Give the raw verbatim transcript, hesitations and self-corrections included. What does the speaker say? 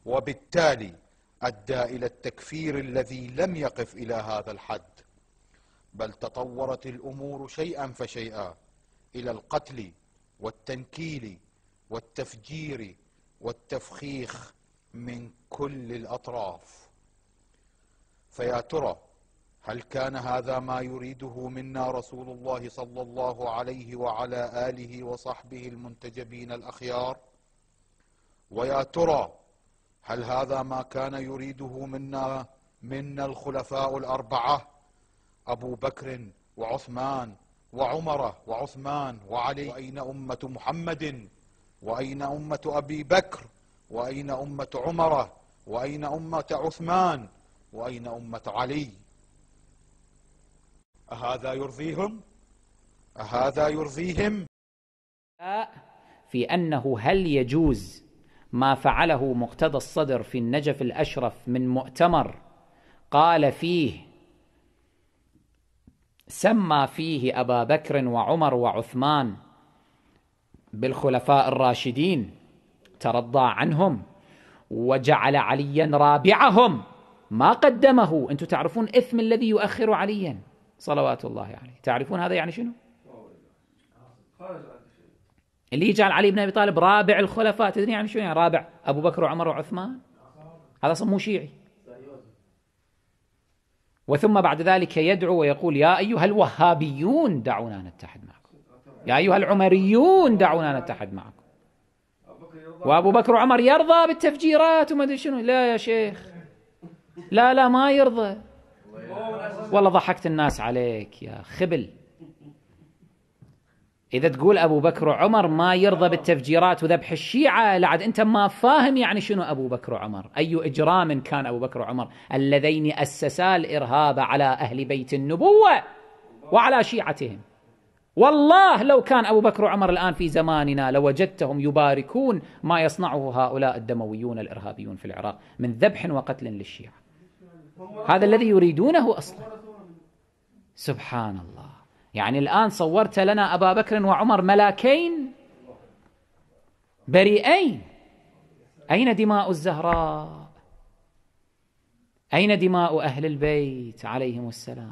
وبالتالي أدى إلى التكفير الذي لم يقف إلى هذا الحد، بل تطورت الأمور شيئا فشيئا إلى القتل والتنكيل والتفجير والتفخيخ من كل الأطراف. فيا ترى هل كان هذا ما يريده منا رسول الله صلى الله عليه وعلى آله وصحبه المنتجبين الأخيار؟ ويا ترى هل هذا ما كان يريده منا منا الخلفاء الأربعة أبو بكر وعثمان وعمر وعثمان وعلي؟ وأين أمة محمد؟ وأين أمة أبي بكر؟ وأين أمة عمر؟ وأين أمة عثمان؟ وأين أمة علي؟ أهذا يرضيهم؟ أهذا يرضيهم؟ في أنه هل يجوز ما فعله مقتدى الصدر في النجف الأشرف من مؤتمر قال فيه سمى فيه أبا بكر وعمر وعثمان بالخلفاء الراشدين، ترضى عنهم وجعل عليا رابعهم، ما قدمه. أنتم تعرفون إثم الذي يؤخر عليا صلوات الله عليه، تعرفون هذا يعني شنو؟ اللي يجعل علي بن أبي طالب رابع الخلفاء، تدري يعني شنو يعني رابع؟ أبو بكر وعمر وعثمان، هذا صمو شيعي. وثم بعد ذلك يدعو ويقول يا أيها الوهابيون دعونا نتحد معكم، يا أيها العمريون دعونا نتحد معكم. وأبو بكر وعمر يرضى بالتفجيرات وما أدري شنو. لا يا شيخ، لا لا ما يرضى. والله ضحكت الناس عليك يا خبل. إذا تقول أبو بكر وعمر ما يرضى بالتفجيرات وذبح الشيعة، لعد أنت ما فاهم يعني شنو أبو بكر وعمر. أي إجرام كان أبو بكر وعمر اللذين أسسا الإرهاب على أهل بيت النبوة وعلى شيعتهم. والله لو كان أبو بكر وعمر الآن في زماننا لوجدتهم يباركون ما يصنعه هؤلاء الدمويون الإرهابيون في العراق من ذبح وقتل للشيعة. هذا الذي يريدونه أصلا. سبحان الله. يعني الآن صورت لنا أبا بكر وعمر ملاكين بريئين. أين دماء الزهراء؟ أين دماء أهل البيت عليهم السلام؟